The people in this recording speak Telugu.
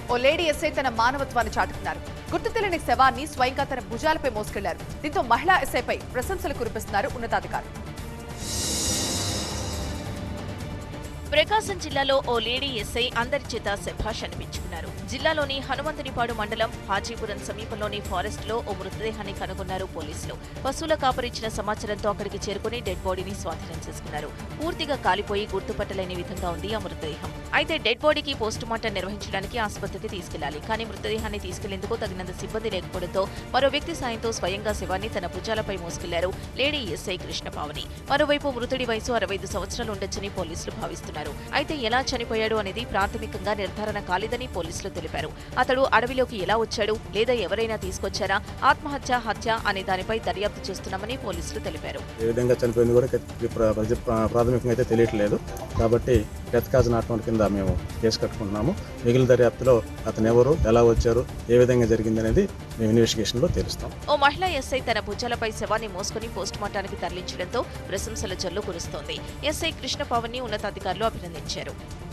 ఓ లేడీ ఎస్ఐ తన మానవత్వాన్ని చాటుకున్నారు. గుర్తు తెలియని శవాన్ని స్వయంగా తన భుజాలపై మోసుకెళ్లారు. దీంతో మహిళా ఎస్ఐపై ప్రశంసలు కురిపిస్తున్నారు ఉన్నతాధికారులు. ప్రకాశం జిల్లాలో ఓ లేడీ ఎస్ఐ అందరి చేత శభాష్ అనిపించుకున్నారు. జిల్లాలోని హనుమంతునిపాడు మండలం హాజీపురం సమీపంలోని ఫారెస్ట్ లో ఓ మృతదేహాన్ని కనుగొన్నారు పోలీసులు. పశువుల కాపరిచ్చిన సమాచారంతో అక్కడికి చేరుకుని డెడ్ బాడీని స్వాధీనం చేసుకున్నారు. పూర్తిగా కాలిపోయి గుర్తుపట్టలేని విధంగా ఉంది ఆ మృతదేహం. అయితే డెడ్ బాడీకి పోస్టుమార్టం నిర్వహించడానికి ఆసుపత్రికి తీసుకెళ్లాలి. కానీ మృతదేహాన్ని తీసుకెళ్లేందుకు తగినంత సిబ్బంది లేకపోవడంతో మరో వ్యక్తి సాయంతో స్వయంగా శవాన్ని తన భుజాలపై మోసుకెళ్లారు లేడీ ఎస్ఐ కృష్ణపావని. మరోవైపు మృతుడి వయసు 65 సంవత్సరాలు ఉండొచ్చని పోలీసులు భావిస్తున్నారు. అయితే ఎలా చనిపోయాడు అనేది ప్రాథమికంగా నిర్ధారణ కాలేదని పోలీసులు తెలిపారు. అతడు అడవిలోకి ఎలా వచ్చాడు, లేదా ఎవరైనా తీసుకొచ్చారా, ఆత్మహత్య, హత్య అనే దానిపై దర్యాప్తు చేస్తున్నామని పోలీసులు తెలిపారు. ఏ విధంగా చనిపోయింది కూడా ప్రాథమికంగా అయితే తెలియట్లేదు. కాబట్టి డెత్ కాజ్ నాట్ ఫౌండ్ కింద మేము కేసు కట్టుకుంటున్నాము. మిగిలిన దర్యాప్తులో అతను ఎవరు, ఎలా వచ్చారు, ఏ విధంగా జరిగింది అనేది మేము ఇన్వెస్టిగేషన్ లో తెలుస్తాం. ఓ మహిళా ఎస్ఐ తన భుజాలపై శవాన్ని మోసుకుని పోస్టుమార్టానికి తరలించడంతో ప్రశంసల జల్లు కురుస్తోంది. ఎస్ఐ కృష్ణపావని ఉన్నతాధికారులు అభినందించారు.